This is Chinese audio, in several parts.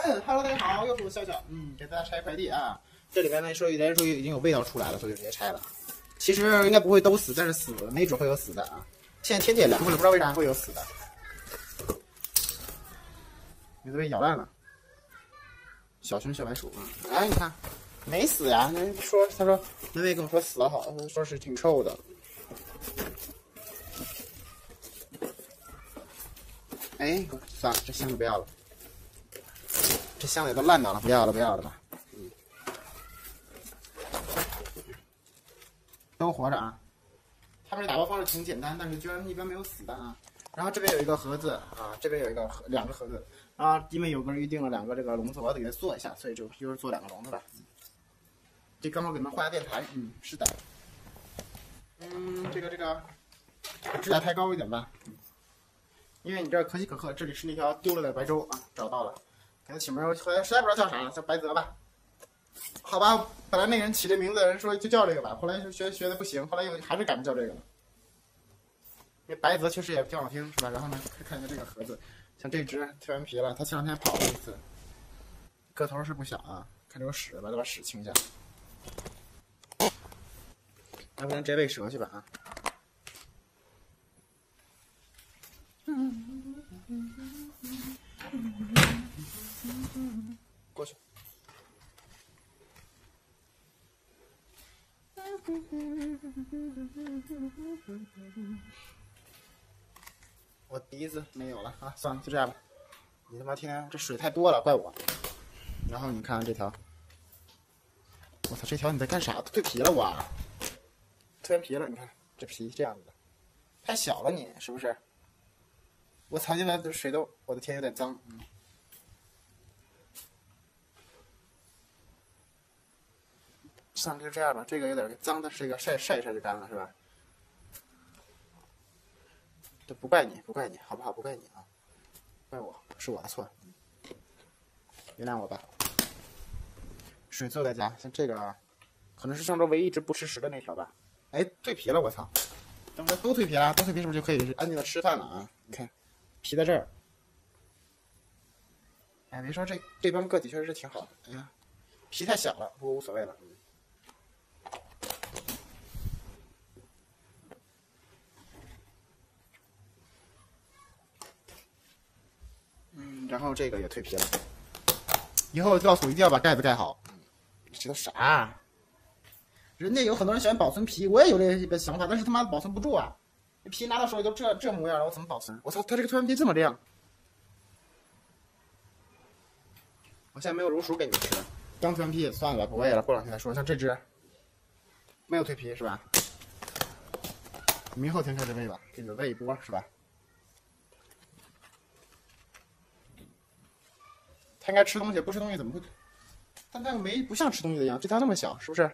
Hello， 大家好，又是我笑笑，给大家拆快递啊。这里边呢说已经有味道出来了，所以就直接拆了。其实应该不会都死，但是死没准会有死的啊。现在天气也凉快了，不知道为啥会有死的。有的被咬烂了，小熊小白鼠啊！哎，你看没死呀？他说那位跟我说死了好，说是挺臭的。哎，算了，这箱子不要了。这箱子也都烂掉了，不要了吧。都活着啊。他们这打包方式挺简单，但是居然一般没有死的啊。然后这边有一个盒子啊，这边有两个盒子啊，因为有个人预定了2个这个笼子，我要给他做一下，所以就一会儿做2个笼子吧。这刚好给他们画下电台，是的。这个指甲太高一点吧，因为你这可喜可贺，这里是那条丢了的白粥啊，找到了，给他起名，后来实在不知道叫啥了，叫白泽吧。好吧，本来那个人起这名字的人说就叫这个吧，后来就学的不行，后来又还是改名叫这个了。那白泽确实也挺好听，是吧？然后呢，看一下这个盒子，像这只蜕完皮了，它前2天跑了一次，个头是不小啊。看这有屎吧，再把屎清一下。要不咱直接喂蛇去吧啊！过去。我笛子没有了啊，算了，就这样吧。你他妈天天这水太多了，怪我。然后你看这条，我操，这条你在干啥？蜕皮了我，蜕完皮了，你看这皮这样子的，太小了你是不是？我藏进来的水都，我的天，有点脏。算了，就这样吧。这个有点脏的，这个晒就干了，是吧？这不怪你，好不好？不怪你啊，怪我，是我的错，原谅我吧。水做在家，像这个啊，可能是上周唯一一直不吃食的那条吧。哎，蜕皮了，我操！等会都蜕皮了，都蜕皮是不是就可以安静的吃饭了啊？你看，皮在这儿。哎，别说这帮个体确实是挺好的。哎呀，皮太小了，不过无所谓了。然后这个也蜕皮了。以后告诉我一定要把盖子盖好。这都啥？人家有很多人喜欢保存皮，我也有这个想法，但是他妈保存不住啊！皮拿到手里都这模样了，我怎么保存？我操，它这个蜕完皮这么亮！我现在没有如鼠给你们吃，刚蜕完皮也算了，不喂了，过2天再说。像这只没有蜕皮是吧？明后天开始喂吧，给你们喂一波是吧？它应该吃东西，不吃东西怎么会？但那个不像吃东西的样，这条那么小，是不是？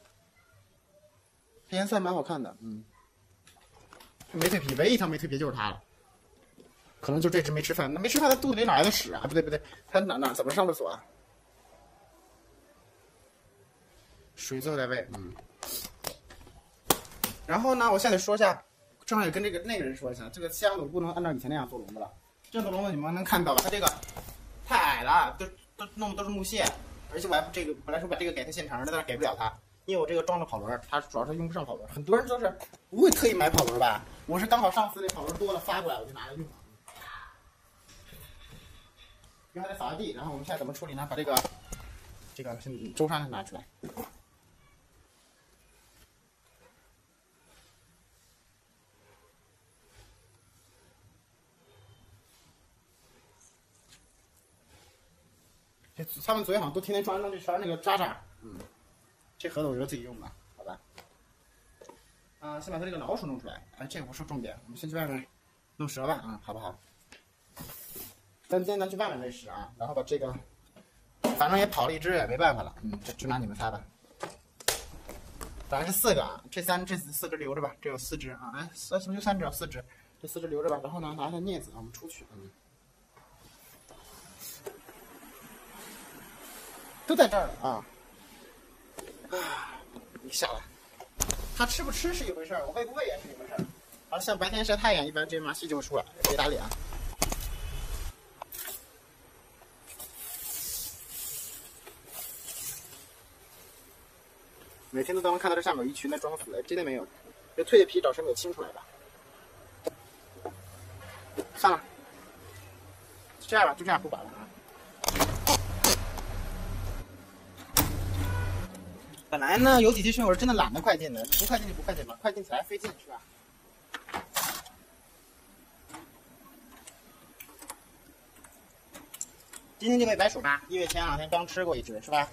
它颜色还蛮好看的，没蜕皮，唯一一条没蜕皮就是它了。可能就这只没吃饭，那没吃饭，它肚子里哪来的屎啊？不对，它哪怎么上厕所啊？水最后再喂，然后呢，我现在说一下，正好也跟那个人说一下，这个箱子我不能按照以前那样做笼子了。这做笼子你们能看到吧？它这个太矮了，都弄的都是木屑，而且我还本来说把这个给他现成的，但是给不了他，因为我这个装着跑轮，他主要是用不上跑轮。很多人都是不会特意买跑轮吧？我是刚好上次那跑轮多了发过来，我就拿来用。然后还得扫下地，然后我们现在怎么处理呢？把这个周砂拿出来。他们昨天好像都天天装那个渣渣，这盒子我留自己用吧，好吧。先把它这个老鼠弄出来，哎，这个不是重点，我们先去外面弄蛇吧，好不好？今天咱去外面喂食啊，然后把这个，反正也跑了一只，也没办法了，就拿你们仨吧。本来是4个啊，这4只留着吧，这有4只啊，哎，怎么就3只，4只，这4只留着吧，然后呢，拿下镊子，我们出去，都在这儿了啊！你下来，它吃不吃是一回事儿，我喂不喂也是一回事儿。好了，像白天晒太阳，一般这麻细就会出来，别打脸。 每天都能看到这上面有一群在装死，哎，真的没有。这蜕的皮找时候没有清出来吧？算了，这样吧，就这样不管了啊。本来呢，有几期选手真的懒得快进的，不快进就不快进吧，快进起来费劲是吧？今天这位白鼠吧，因为前2天刚吃过一只是吧？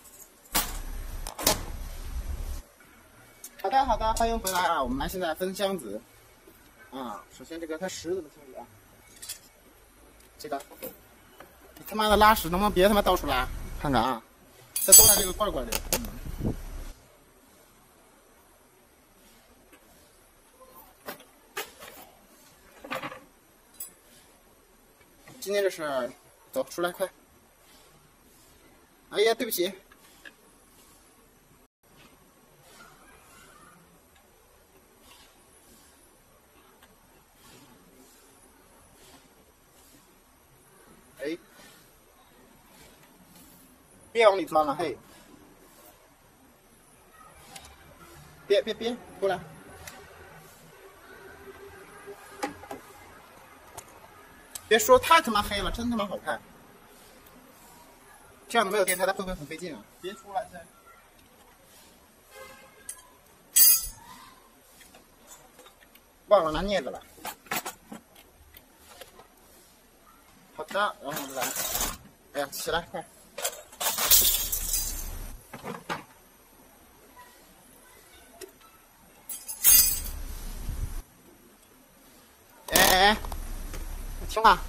好的好的，欢迎回来啊！我们来现在分箱子啊。首先这个它屎怎么清理啊？这个，你他妈的拉屎能不能别他妈到处拉？看看啊，这都在这个罐罐里。今天这是，走出来快！哎呀，对不起。哎，别往里钻了，嘿！别，过来！别说太他妈黑了，真他妈好看。这样子没有电台，它会不会很费劲啊？别出来！忘了拿镊子了。好的，然后我们来。哎呀，起来快！哎，听话。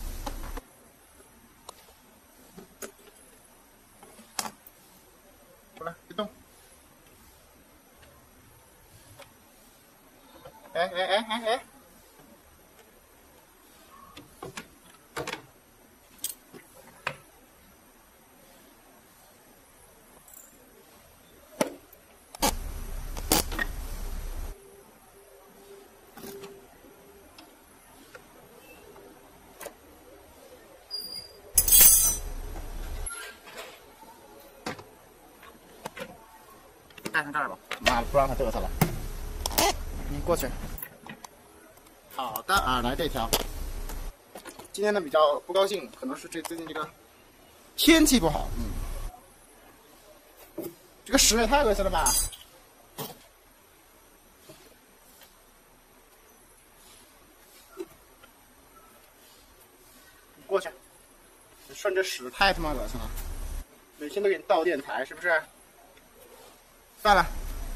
出来，别动。哎！带上这儿吧，妈的，不让他嘚瑟了。你过去。好的啊，来这条。今天呢比较不高兴，可能是最近这个天气不好，这个屎也太恶心了吧！你过去，你顺着屎太他妈恶心了，每天都给你倒电台是不是？算了，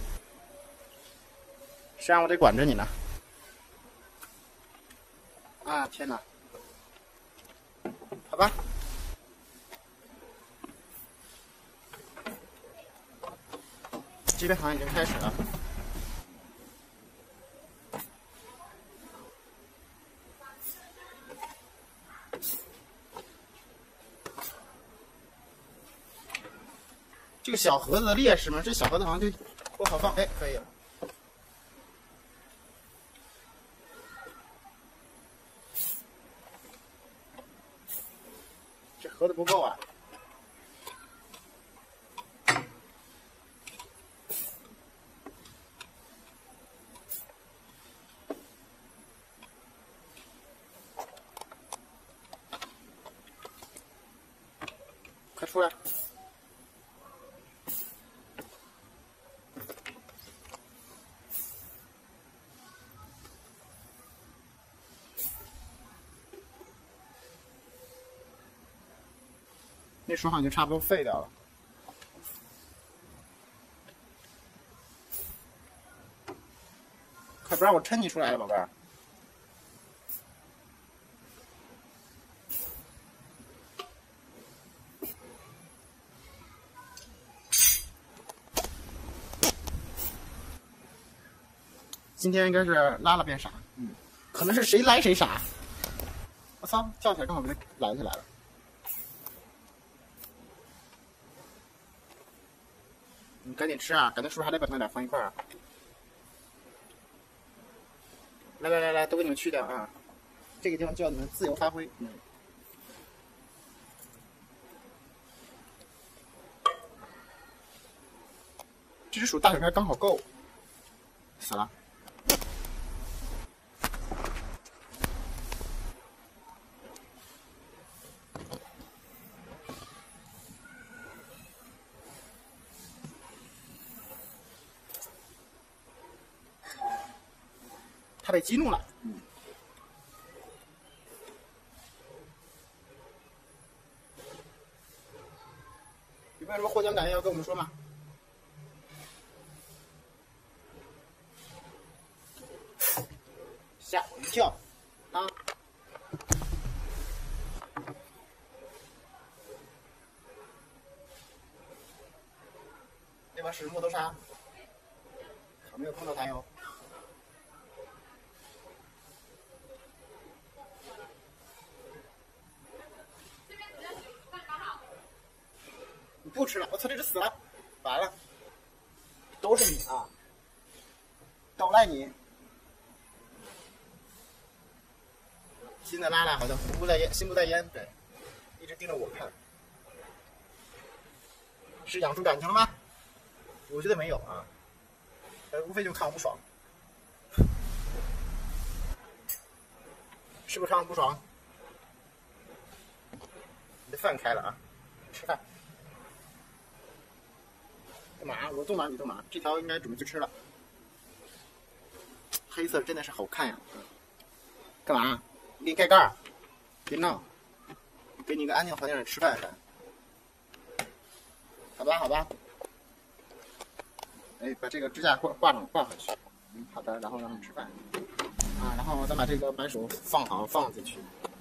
谁让我得管着你呢？啊天哪！好吧，这边好像已经开始了。这个小盒子的劣势嘛，这小盒子好像就不好放，哎，可以了。这盒子不够啊。快出来！那时候好像就差不多废掉了。快不让我抻你出来了，宝贝儿！今天应该是拉了变傻，可能是谁来谁傻。我操，叫起来正好给他拦起来了。你赶紧吃啊，赶紧是不是还得把它俩放一块儿啊？来，都给你们去掉啊！这个地方就要你们自由发挥。 这只鼠大水片刚好够，死了。他被激怒了。有没有什么获奖感言要跟我们说吗？吓我一跳啊！这把是木头沙，可没有碰到它哟。你不吃了，我操，这只死了，完了，都是你啊，都赖你。新的拉拉好像心不在焉，对，一直盯着我看，是养出感情了吗？我觉得没有啊，无非就看我不爽，是不是看我不爽？你的饭开了啊，吃饭。干嘛？我动哪你动哪，这条应该准备去吃了。黑色真的是好看呀！干嘛？给你盖盖儿，别闹，给你一个安静环境里吃饭去。好吧，好吧。哎，把这个支架挂回去。好的，然后让他们吃饭。啊，然后再把这个白薯放进去。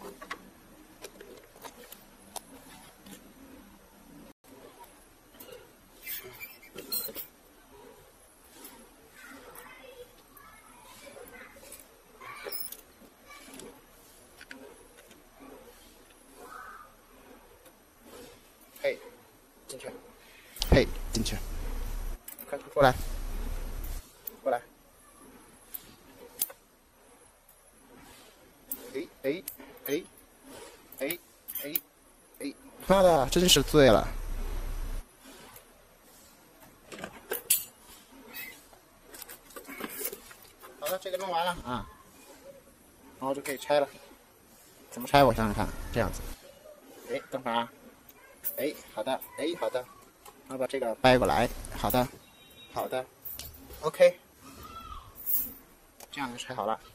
嘿，进去。嘿，进去。快过来，过来。哎，妈的，真是醉了。好了，这个弄完了啊，然后就可以拆了。怎么拆？我想想看，这样子。哎，等会儿啊。哎，好的，哎，好的，然后把这个掰过来，好的，好的 ，OK， 这样就拆好了。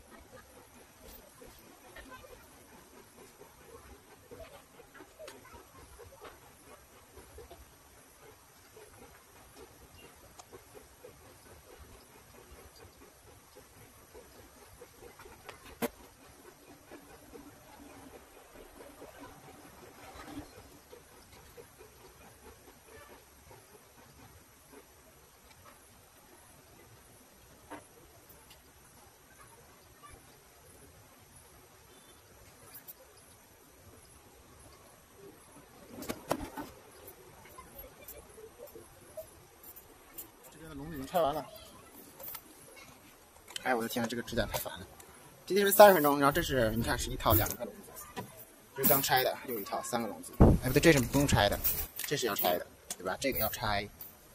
笼子已经拆完了。哎，我的天，这个指甲太烦了。今天是30分钟，然后这是你看是一套2个笼子，这是刚拆的，又一套3个笼子。哎，不对，这是不用拆的，这是要拆的，对吧？这个要拆。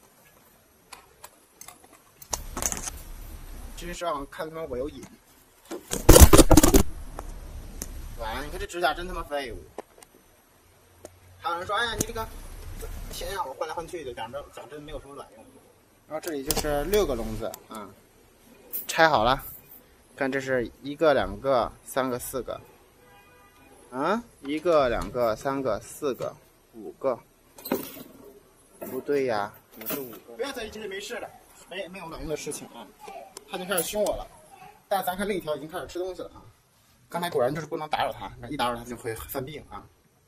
真是让看他妈我有瘾。完了，你看这指甲真他妈废物。还有人说，哎呀，你这个天呀，我换来换去的，讲真没有什么卵用。然后这里就是6个笼子啊，拆好了。看这是1个、2个、3个、4个，啊，1个、2个、3个、4个、5个，不对呀，怎么是5个？不要在意这些没事的，没有卵用的事情啊。他就开始凶我了，但咱看另一条已经开始吃东西了啊。刚才果然就是不能打扰他，一打扰他就会犯病啊。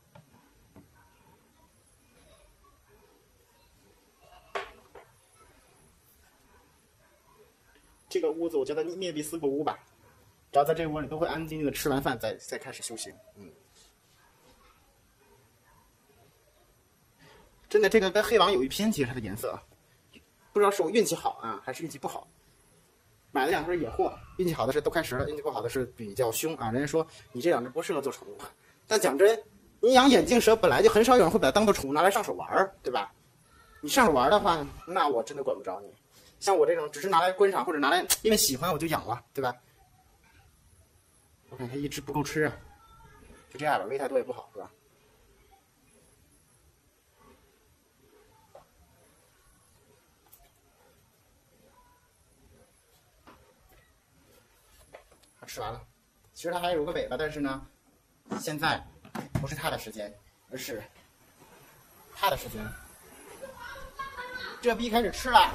这个屋子我觉得灭比4个屋吧，只要在这个屋里都会安安静静的吃完饭再开始修行。真的这个跟黑王有一拼，其实它的颜色，不知道是我运气好啊，还是运气不好。买了2只野货，运气好的是都开食了，运气不好的是比较凶啊。人家说你这2只不适合做宠物，但讲真，你养眼镜蛇本来就很少有人会把它当做宠物拿来上手玩，对吧？ 你上手玩的话，那我真的管不着你。像我这种只是拿来观赏或者拿来因为喜欢我就养了，对吧？我看它一只不够吃啊，就这样吧，喂太多也不好，是吧？它吃完了，其实它还有个尾巴，但是呢，现在不是它的时间，而是它的时间。这逼开始吃了。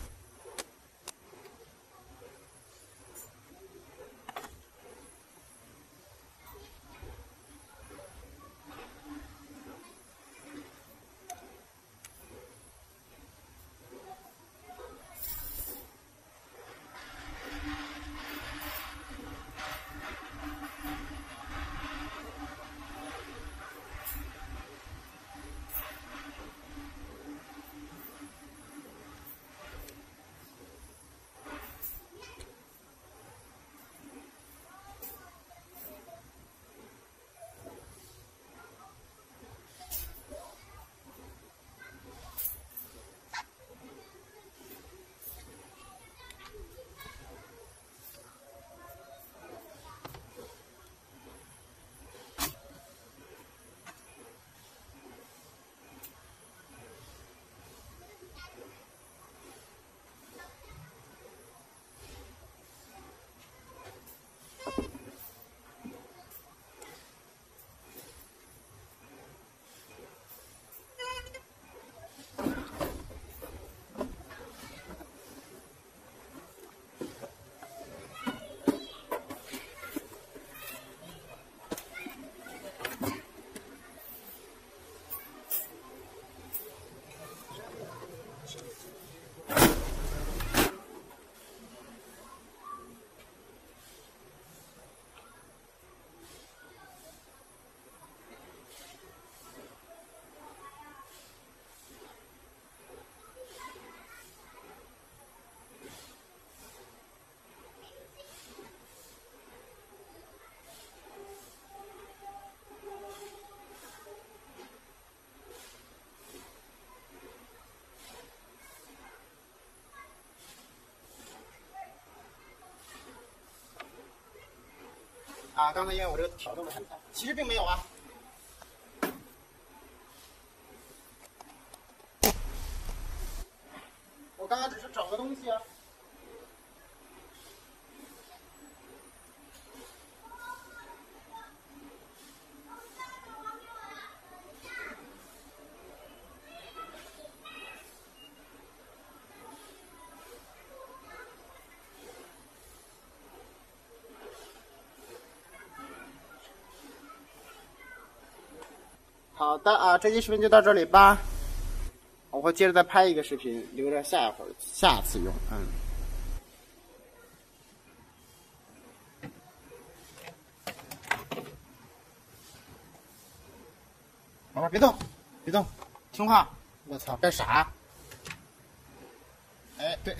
啊，刚才因为我这个挑动的很大，其实并没有啊。我刚刚只是找个东西啊。好的啊，这期视频就到这里吧。我会接着再拍一个视频，留着下次用。宝贝，别动，别动，听话。我操，干啥？哎，对，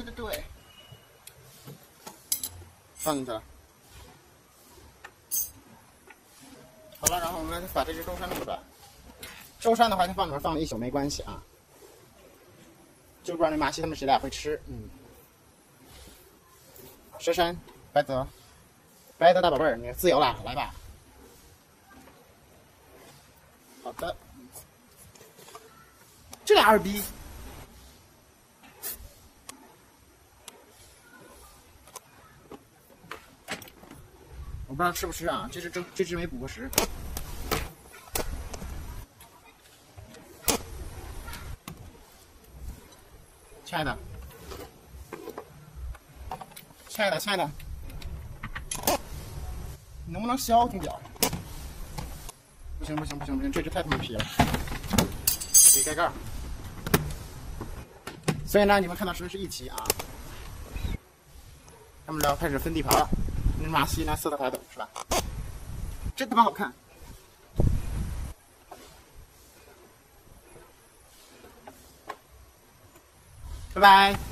放进去了。好了，然后我们把这只舟山弄出来。舟山的话，先放里面放了一宿没关系啊。就不知道那马戏他们谁俩会吃。佘山、白泽大宝贝儿，你自由了，来吧。好的。这俩二逼。我不知道吃不吃啊？这只没捕过食。亲爱的，你能不能消停点？不行，这只太他妈皮了，给盖盖。所以呢，你们看到视频是一期啊。他们俩开始分地盘了。那马戏呢，色彩还等是吧？真他妈好看！拜拜。